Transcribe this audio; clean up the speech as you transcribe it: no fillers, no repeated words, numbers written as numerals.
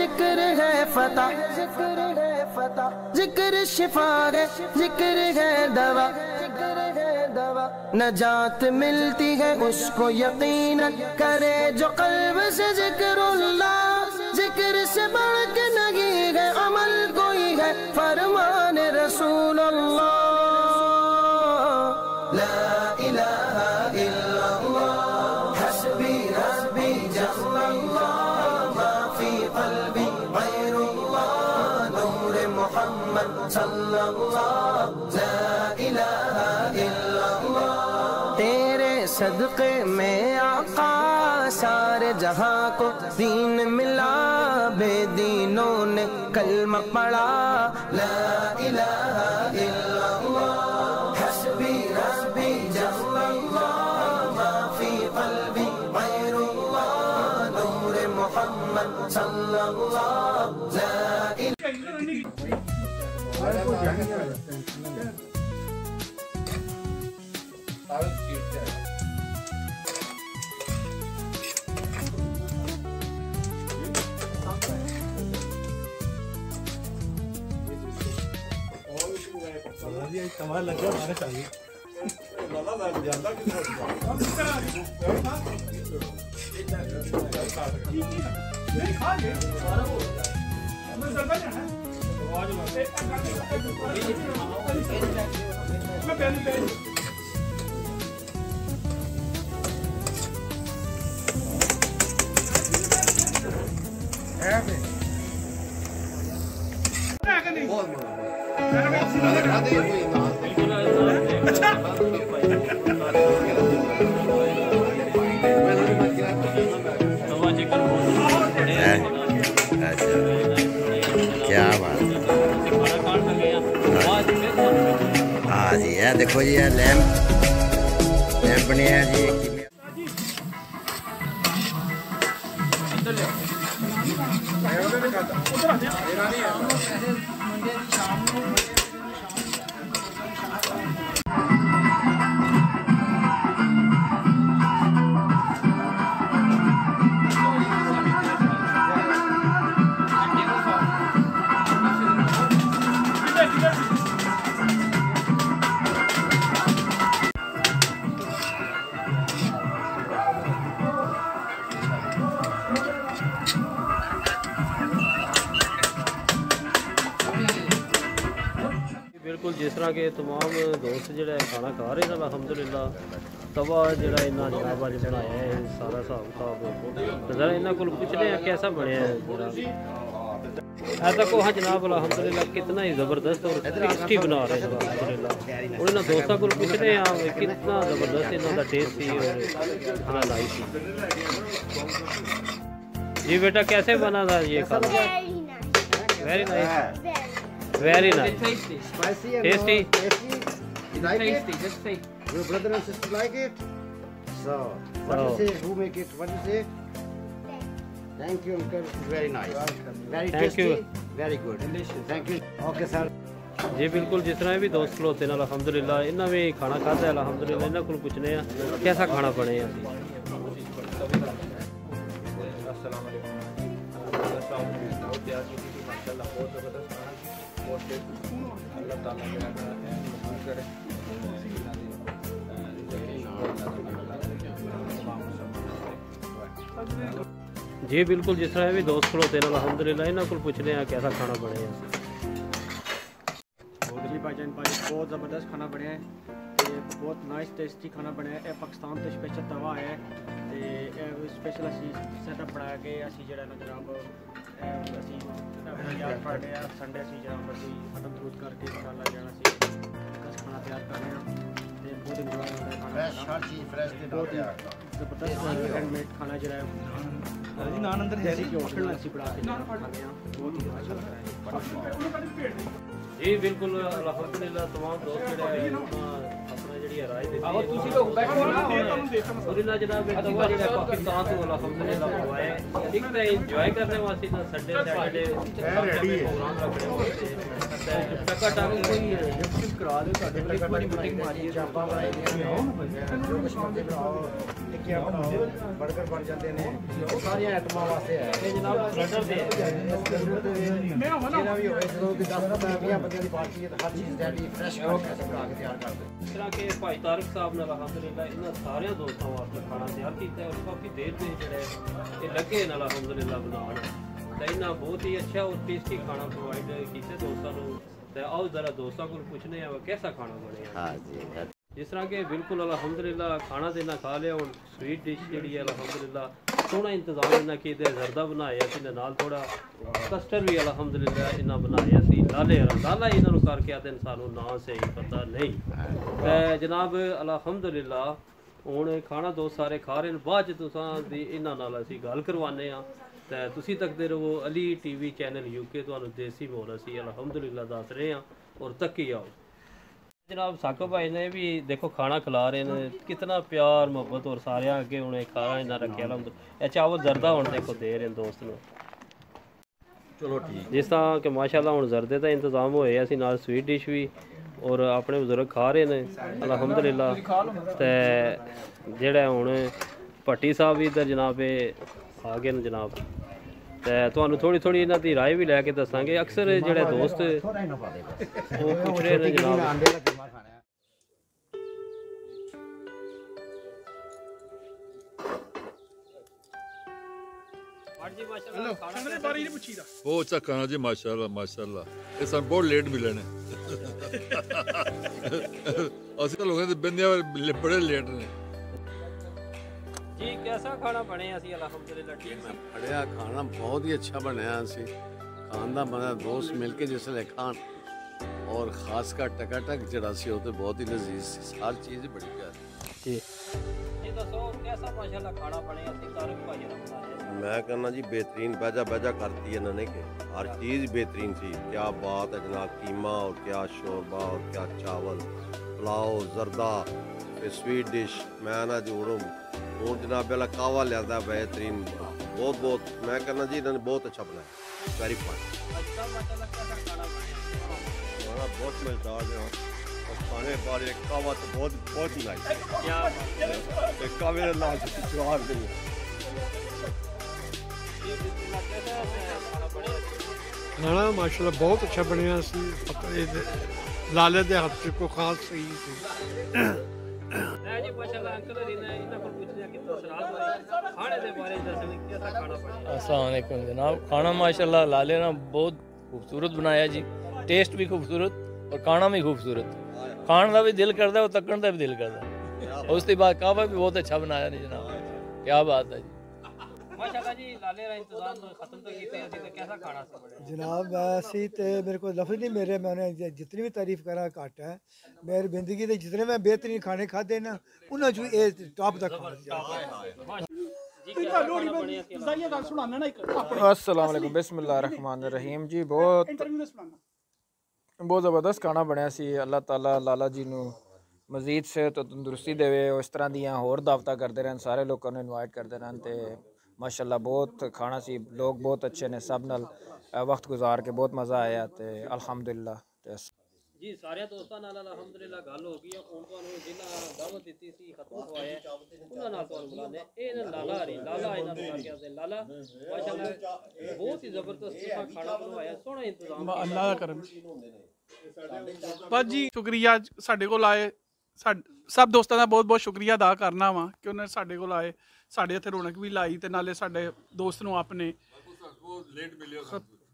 जिक्र है फतह, जिक्र शिफा है, जिक्र है दवा, नजात मिलती है उसको यकीनन करे जो कल्ब से जिक्रुल्लाह। जिक्र से बढ़ के नहीं है अमल कोई है, फरमान रसूलुल्लाह। ला इलाहा इल्लल्लाह हस्बी रब्बी जल्लल्लाह मा फी क़ल्बी गैरुल्लाह नूर मुहम्मद सल्लल्लाह। ला इलाहा इल्लल्लाह तेरे सदक़े में आका सारे जहां को दीन मिला, बेदीनों ने कलमा पढ़ा। ला इलाहा इल्लल्लाह हस्बी रब्बी जल्लल्लाह मा फी क़ल्बी गैरुल्लाह नूर मुहम्मद सल्लल्लाह। ला कमाल लग रहा है चाहिए क्या बात। हाँ जी, ये देखो जी, ये लैम्प बने हैं जी। बिल्कुल जिस तरह के तमाम दोस्त जो खाना खा रहे हैं अलहमदुलिल्लाह, तवा जो इन्ना जनाब अज बनाया है सारा हिसाब किताब जरा इन्हों को पूछते हैं कैसा बनया है जरा। ऐसा को हाँ जनाब अलहमदुलिल्लाह कितना ही ज़बरदस्त और टेस्टी बना रहे हैं अलहमदुलिल्लाह। और इन्होंने दोस्तों को पूछते हैं कितना ज़बरदस्त इन्हों का टेस्ट थी और खाना लाई थी। जी बेटा कैसे बना था ये खाना? Very nice, very nice, tasty, tasty. You like it? Just say. Your brother and sister like it? So, what do you say? Who make it? What do you say? Thank you, uncle. Very nice. Very tasty. Very good. Delicious. Thank you. Okay, sir. जी बिल्कुल जिस तरह भी दोस्त खलोते हैं अलहमदुलिल्लाह, इन्होंने भी खाना खाता है अलहमदुलिल्लाह। इन्हों को पूछने कैसा खाना बने हैं। जी बिल्कुल जिस तरह भी दोस्त खलोते हैं अलहमदुलिल्लाह, इन्हों को पूछने कैसा खाना बने हैं। जी भाईजान भाई बहुत ज़बरदस्त खाना बनया है, बहुत नाइस टेस्टी खाना बनया है। पाकिस्तान तो स्पेशल तवा है स्पेशल असी सैटअप बनाया कि असी जो जनाब असी फ्राइडे संडे असी जनाब असी खत्म दूध करके इंशाअल्लाह जाना सी खाना तैयार कर रहे हैं। बहुत इंजॉय होता है खाना, बहुत ज़बरदस्त हैंडमेड खाना जो है नान अंदर जैसे कि होटल असी बना के खाने हैं, बहुत ही अच्छा लगता है। जी बिल्कुल अलहमदुलिल्लाह तमाम दोस्त अपना जी राय देते हैं जनाब पाकिस्तान तो अलहमदुलिल्लाह मंगवाए एक तो इंजॉय करने वास्ते संडे सैटरडे प्रोग्राम रखने वास्ते टका टाक कोई करा दो एक बारी बुटीक मारिए जो कुछ मर्जी बनाओ, एक ਟਿੱਕੀਆਂ ਬਣਾਓ, 버ਗਰ ਬਣ ਜਾਂਦੇ ਨੇ, ਉਹ ਸਾਰੀਆਂ ਆਈਟਮਾਂ ਵਾਸਤੇ ਹੈ। ਇਹ ਜਨਾਬ ਸਿਲੰਡਰ ਤੇ ਜਿਹੜਾ ਵੀ ਹੋਵੇ, ਜਦੋਂ ਕਿ 10-20 ਬੰਦਿਆਂ ਦੀ ਪਾਰਟੀ ਹੈ ਤਾਂ ਹਰ ਚੀਜ਼ ਜਿਹੜੀ ਫਰੈਸ਼ ਕਰਕੇ ਅਸੀਂ ਬਣਾ ਕੇ ਤਿਆਰ ਕਰਦੇ ਹਾਂ। ਇਸ ਤਰ੍ਹਾਂ ਕਿ ਭਾਈ ਤਾਰਿਕ ਸਾਹਿਬ ਨੇ ਅਲਹਮਦੁਲਿਲਾ ਇਹਨਾਂ ਸਾਰਿਆਂ ਦੋਸਤਾਂ ਵਾਸਤੇ ਖਾਣਾ ਤਿਆਰ ਕੀਤਾ ਹੈ ਔਰ ਕਾਫੀ ਦੇਰ ਦੇ ਜਿਹੜੇ ਇਹ ਲੱਗੇ ਨਾਲ ਅਲਹਮਦੁਲਿਲਾ ਬਣਾਉਣ ਤਾਂ ਇਹਨਾਂ ਬਹੁਤ ਹੀ ਅੱਛਾ ਔਰ ਟੇਸਟੀ ਖਾਣਾ ਪ੍ਰੋਵਾਈਡ ਕੀਤਾ ਦੋਸਤਾਂ ਨੂੰ। ਤੇ ਆਓ ਜ਼ਰਾ ਦੋਸਤਾਂ ਕੋਲ ਪੁੱਛਨੇ ਆ ਕਿਹਦਾ ਖਾਣਾ ਬਣਿਆ। हाँ जी ਜਿਸ ਤਰ੍ਹਾਂ ਕਿ ਬਿਲਕੁਲ ਅਲਹਮਦੁਲਿਲਾ ਖਾਣਾ ਤੇ ਨਾ ਖਾ ਲਿਆ ਹੁਣ ਸਵੀਟ ਡਿਸ਼ ਜਿਹੜੀ ਹੈ ਅਲਹਮਦੁਲਿਲਾ ਸੋਹਣਾ ਇੰਤਜ਼ਾਮ ਇਹਨਾਂ ਕੀਤੇ, ਜ਼ਰਦਾ ਬਣਾਇਆ ਸੀ ਨਾਲ ਥੋੜਾ ਕਸਟਰ ਵੀ ਅਲਹਮਦੁਲਿਲਾ ਇਹਨਾਂ ਬਣਾਇਆ ਸੀ। ਲਾਲੇ ਲਾਲਾ ਇਹਨਾਂ ਨੂੰ ਕਰਕੇ ਆਤੇ ਸਾਨੂੰ ਨਾਂ ਸਹੀ ਪਤਾ ਨਹੀਂ ਤੇ ਜਨਾਬ ਅਲਹਮਦੁਲਿਲਾ ਹੁਣ ਖਾਣਾ ਦੋਸਤ ਸਾਰੇ ਖਾ ਰਹੇ ਨੇ। ਬਾਅਦ ਚ ਤੁਸਾਂ ਦੀ ਇਹਨਾਂ ਨਾਲ ਅਸੀਂ ਗੱਲ ਕਰਵਾਉਂਦੇ ਆ ਤੇ ਤੁਸੀਂ ਤੱਕਦੇ ਰਹੋ ਅਲੀ ਟੀਵੀ ਚੈਨਲ UK ਤੁਹਾਨੂੰ ਦੇਸੀ ਮੋਹਰ ਅਸੀਂ ਅਲਹਮਦੁਲਿਲਾ ਦੱਸ ਰਹੇ ਹਾਂ ਔਰ ਤੱਕੀ ਆਓ। जनाब साकिब भाई ने भी देखो खाना खिला रहे हैं, कितना प्यार मोहब्बत और सारे अगे उन्हें खाना इन्ना रखे अलहमदुलिल्लाह। चावल जरदा हुण देखो दे रहे दोस्त नूं चलो ठीक जिस तरह कि माशाअल्लाह हुण जरदे दा इंतजाम होए असीं नाल स्वीट डिश भी और अपने बजुर्ग खा रहे हैं अलहमदुलिल्लाह। ते जेहड़ा हुण भट्टी साहब भी इधर जनाब आ गए न जनाब ਤੇ ਤੁਹਾਨੂੰ ਥੋੜੀ ਥੋੜੀ ਇਹਨਾਂ ਦੀ ਰਾਏ ਵੀ ਲੈ ਕੇ ਦੱਸਾਂਗੇ। ਅਕਸਰ ਜਿਹੜੇ ਦੋਸਤ ਥੋੜਾ ਹੀ ਨਾ ਪਾ ਦੇ ਬਸ, ਉਹ ਪੁੱਛ ਰਹੇ ਨੇ ਜਨਾਬ ਅੰਡੇ ਦਾ ਕੀਮਾ ਖਾਣਾ ਹੈ। ਬਹੁਤ ਅੱਛਾ ਖਾਣਾ ਜੀ, ਮਾਸ਼ਾਅੱਲਾ ਮਾਸ਼ਾਅੱਲਾ। ਇਹ ਸਾਨੂੰ ਬਹੁਤ ਲੇਟ ਮਿਲੇ ਨੇ ਅਸੀਂ ਤਾਂ ਲੋਕਾਂ ਦੇ ਬੰਦਿਆਂ ਬੜੇ ਲੇਟ ਨੇ जी। कैसा खाना बने असी अलहमदुलिल्लाह ठीक है। बढ़िया खाना बहुत ही अच्छा बनया असी खान दा बंदा दोस्त मिल के जिसले खान और खास कर टकाटक जड़ा सी वो तो बहुत ही लजीज सी, हर चीज़ बड़ी प्यारी। जी जी दसो कैसा माशाल्लाह खाना बने असी तारिक भाई ने बनाया। मैं कहना जी बेहतरीन बेजा बेजा करती है इन्होंने के हर चीज़ बेहतरीन थी। क्या बात है जनाब, कीमा और क्या शोरबा और क्या चावल, पुलाव, जरदा, फिर स्वीट डिश। मैं ना जोड़ूँ और जनाब वाला कावा लिया बेहतरीन, बहुत बहुत मैं कहना जी इन्होंने बहुत अच्छा बनाया, वेरी फाइन। अच्छा माशाल्लाह कैसा खाना बने खाना बहुत मज़ेदार है और खाने पर एक कावा तो बहुत बहुत नाइस क्या एक कावे का नाम जवाब नहीं है। जी बिस्मिल्लाह कैसा खाना बने खाना माशाल्लाह बहुत अच्छा बनया सी। लाले दे हथ को खास सही सी। है जी माशाल्लाह अंकल इन्हां को पूछने कि तसरात बारे खाने दे बारे दसने कैसा खाना बने। अस्सलाम वालेकुम जनाब, खाना माशाल्लाह लाले ने बहुत खूबसूरत बनाया जी, टेस्ट भी खूबसूरत और खाना भी खूबसूरत। खाने का भी दिल करता है और तकन का भी दिल करता है। और उसके बाद कावा भी बहुत अच्छा बनाया नहीं जनाब, क्या बात है जी। माशाल्लाह जी लाले रा इंतजाम खत्म तो कीते असी ते कैसा खाना सी बने जनाब वैसे तो मेरे को लफ्ज़ नहीं मेरे, मैंने जितनी भी तारीफ करा घट है। मेरी जिंदगी के जितने मैं बेहतरीन खाने खाते ना उन्होंने जो ये टॉप तक खाना। अस्सलाम वालेकुम, बिस्मिल्लाह रहमान रहीम जी। बहुत ज़बरदस्त खाना बनया सी। अल्लाह ताला लाला जी नू मजीद से तो तंदुरुस्ती देवे, इस तरह दियाँ होर दावतां करते रहन, सारे लोगों ने इनवाइट करते रहन। तो माशाल्लाह बहुत खाना सी, लोग बहुत अच्छे ने, सब नाल वक्त गुजार के बहुत मज़ा आया। तो अल्हम्दुलिल्लाह जी सारे दोस्तां नाल अल्हम्दुलिल्लाह गल हो गई है। हुण तुहानूं जिन्हां दावत दित्ती सी खत्म होया उन्हां नाल तुहानूं बुलाने इह लाला हरी लाला इन्हां नूं करके आते लाला माशाल्लाह बहुत ही ज़बरदस्त खाना बनवाया, सोहना इंतजाम अल्लाह दा करम भाजी शुक्रिया साडे कोल आए। सब दोस्तों का बहुत बहुत शुक्रिया अदा करना वा कि उन्हें साडे कोल आए, साडे इत्थे रौनक भी लाई ते नाले साडे दोस्त नूं अपने